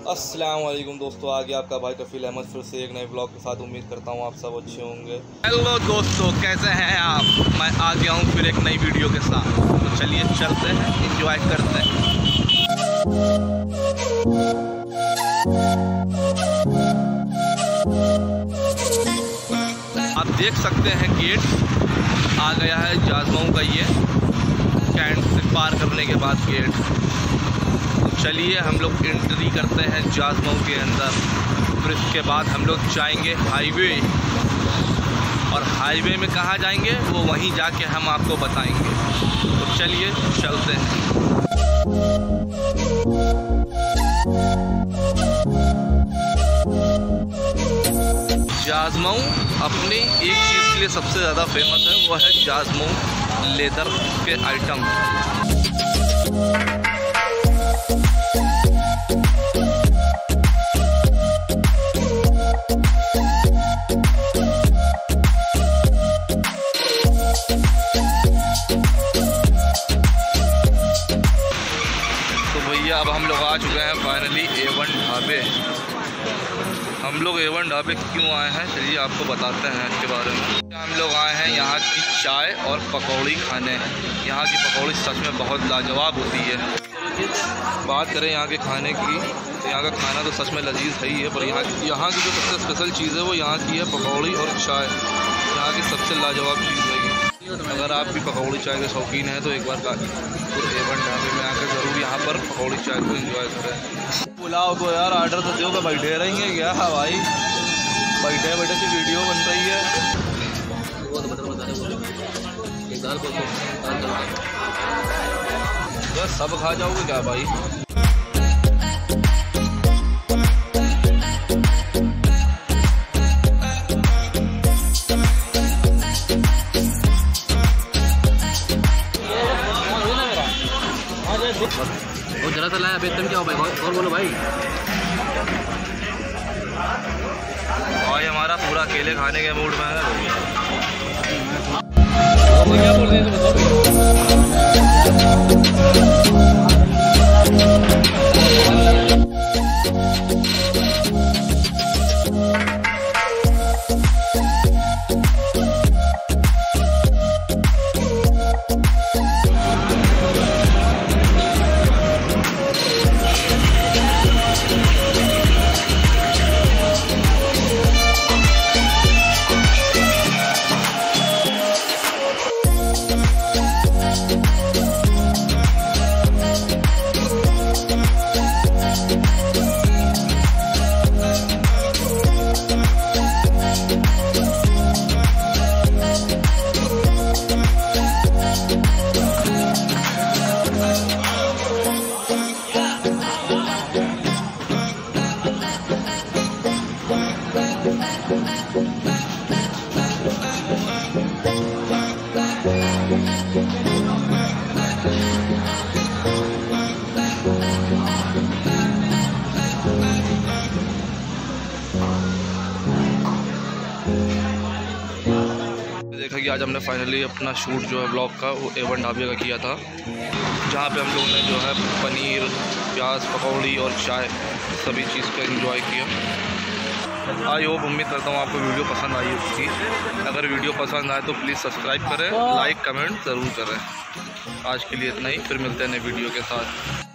अस्सलाम वालेकुम दोस्तों, आ गया आपका भाई कफील अहमद फिर से एक नए ब्लॉग के साथ। उम्मीद करता हूँ आप सब अच्छे होंगे। हेलो दोस्तों, कैसे हैं आप? मैं आ गया हूँ फिर एक नई वीडियो के साथ। तो चलिए चलते हैं, एंजॉय करते हैं। आप देख सकते हैं गेट आ गया है जाजमऊ का। ये कैंट से पार करने के बाद गेट। चलिए हम लोग एंट्री करते हैं जाजमऊ के अंदर। फिर इसके बाद हम लोग जाएंगे हाईवे, और हाईवे में कहाँ जाएंगे वो वहीं जाके हम आपको बताएंगे। तो चलिए चलते हैं। जाजमऊ अपनी एक चीज़ के लिए सबसे ज़्यादा फेमस है, वो है जाजमऊ लेदर के आइटम। अब हम लोग आ चुके हैं फाइनली A1 ढाबे। हम लोग A1 ढाबे क्यों आए हैं चलिए आपको बताते हैं इसके बारे में। हम लोग आए हैं यहाँ की चाय और पकौड़ी खाने। यहाँ की पकौड़ी सच में बहुत लाजवाब होती है। बात करें यहाँ के खाने की तो यहाँ का खाना तो सच में लजीज है ही है, पर यहाँ की जो सबसे स्पेशल चीज़ है वो यहाँ की है पकौड़ी और चाय। यहाँ की सबसे लाजवाब चीज़ है। अगर आप भी पकौड़ी चाय के शौकीन हैं तो एक बार A1 ढाबे में आकर ज़रूर यहाँ पर पकौड़ी चाय को एंजॉय करें। बुलाओ तो यार, ऑर्डर तो दो। बैठे रहेंगे क्या? हाँ भाई, बैठे बैठे से वीडियो बन रही है। बस सब खा जाओगे क्या भाई? वो जरा सा लाया बेतन क्या हो भाई? और बोलो भाई। भाई हमारा पूरा अकेले खाने के मूड में है। क्या बोल रहे हैं देखा कि आज हमने फाइनली अपना शूट जो है ब्लॉग का वो A1 ढाबे का किया था, जहाँ पे हम लोगों ने जो है पनीर, प्याज, पकौड़ी और चाय सभी चीज़ का एंजॉय किया। आई होप, उम्मीद करता हूँ आपको वीडियो पसंद आई होगी। अगर वीडियो पसंद आए तो प्लीज़ सब्सक्राइब करें, लाइक कमेंट ज़रूर करें। आज के लिए इतना ही, फिर मिलते हैं नए वीडियो के साथ।